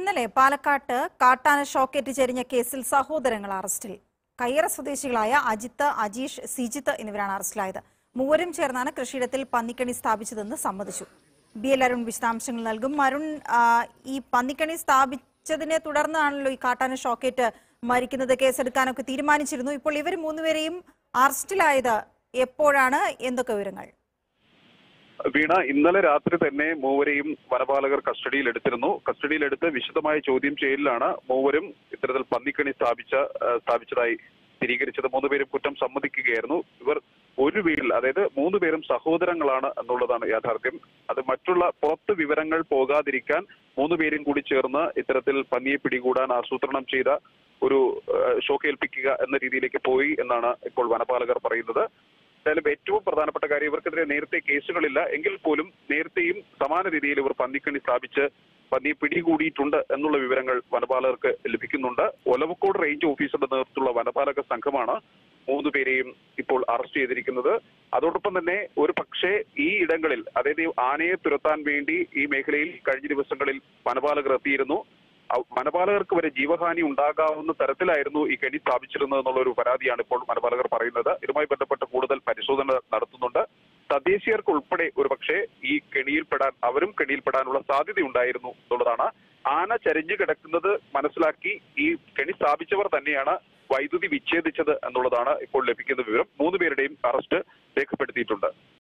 ഇന്നലെ പാലക്കാട്ട് കാട്ടാന ഷോക്കേറ്റ് ചെരിഞ്ഞ കേസിൽ സഹോദരങ്ങൾ അറസ്റ്റിൽ. കയ്യറ സ്വദേശികളായ അജിത്ത്, അജീഷ്, സിജിത്ത് എന്നിവരാണ് അറസ്റ്റിലായത്. മൂവരും ചേർന്നാണ് കൃഷിയിടത്തിൽ പന്നിക്കണി സ്ഥാപിച്ചതെന്ന് സമ്മതിച്ചു. BL അരുൺ വിശദാംശങ്ങൾ നൽകും. അരുൺ, ഈ പന്നിക്കണി സ്ഥാപിച്ചതിനെ തുടർന്നാണല്ലോ ഈ കാട്ടാന ഷോക്കേറ്റ് മരിക്കുന്നത്. കേസെടുക്കാനൊക്കെ തീരുമാനിച്ചിരുന്നു. ഇപ്പോൾ ഇവർ മൂന്നുപേരെയും അറസ്റ്റിലായത് എപ്പോഴാണ്? എന്തൊക്കെ വിവരങ്ങൾ? വീണ, ഇന്നലെ രാത്രി തന്നെ മൂവരെയും വനപാലകർ കസ്റ്റഡിയിലെടുത്തിരുന്നു. കസ്റ്റഡിയിലെടുത്ത് വിശദമായ ചോദ്യം ചെയ്യലിലാണ് മൂവരും ഇത്തരത്തിൽ പന്നിക്കണി സ്ഥാപിച്ചതായി സ്ഥിരീകരിച്ചത്. മൂന്നുപേരും കുറ്റം സമ്മതിക്കുകയായിരുന്നു. ഇവർ ഒരു വീട്ടിൽ, അതായത് മൂന്നുപേരും സഹോദരങ്ങളാണ് എന്നുള്ളതാണ് യാഥാർത്ഥ്യം. അത് മറ്റുള്ള പുറത്ത് വിവരങ്ങൾ പോകാതിരിക്കാൻ മൂന്നുപേരും കൂടി ചേർന്ന് ഇത്തരത്തിൽ പന്നിയെ പിടികൂടാൻ ആസൂത്രണം ചെയ്ത ഒരു ഷോക്കേൽപ്പിക്കുക എന്ന രീതിയിലേക്ക് പോയി എന്നാണ് ഇപ്പോൾ വനപാലകർ പറയുന്നത്. എന്തായാലും ഏറ്റവും പ്രധാനപ്പെട്ട കാര്യം, ഇവർക്കെതിരെ നേരത്തെ കേസുകളില്ല എങ്കിൽ പോലും നേരത്തെയും സമാന രീതിയിൽ ഇവർ പന്നിക്കണി സ്ഥാപിച്ച് പന്നിയെ പിടികൂടിയിട്ടുണ്ട് എന്നുള്ള വിവരങ്ങൾ വനപാലകർക്ക് ലഭിക്കുന്നുണ്ട്. ഒലവക്കോട് റേഞ്ച് ഓഫീസറുടെ നേതൃത്വത്തിലുള്ള വനപാലക സംഘമാണ് മൂന്നുപേരെയും ഇപ്പോൾ അറസ്റ്റ് ചെയ്തിരിക്കുന്നത്. അതോടൊപ്പം തന്നെ ഒരു പക്ഷേ ഈ ഇടങ്ങളിൽ, അതായത് ആനയെ തുരത്താൻ വേണ്ടി ഈ മേഖലയിൽ കഴിഞ്ഞ ദിവസങ്ങളിൽ വനപാലകർ എത്തിയിരുന്നു. വനപാലകർക്ക് വരെ ജീവഹാനി ഉണ്ടാകാവുന്ന തരത്തിലായിരുന്നു ഈ കെണി സ്ഥാപിച്ചിരുന്നത് എന്നുള്ള ഒരു പരാതിയാണ് ഇപ്പോൾ വനപാലകർ പറയുന്നത്. ഇതുമായി ബന്ധപ്പെട്ട് കൂടുതൽ പരിശോധന നടത്തുന്നുണ്ട്. തദ്ദേശീയർക്ക് ഉൾപ്പെടെ ഒരുപക്ഷെ ഈ അവരും കെണിയിൽപ്പെടാനുള്ള സാധ്യതയുണ്ടായിരുന്നു എന്നുള്ളതാണ്. ആന ചരിഞ്ഞു കിടക്കുന്നത് മനസ്സിലാക്കി ഈ കെണി സ്ഥാപിച്ചവർ തന്നെയാണ് വൈദ്യുതി വിച്ഛേദിച്ചത് എന്നുള്ളതാണ് ഇപ്പോൾ ലഭിക്കുന്ന വിവരം. മൂന്നുപേരുടെയും അറസ്റ്റ് രേഖപ്പെടുത്തിയിട്ടുണ്ട്.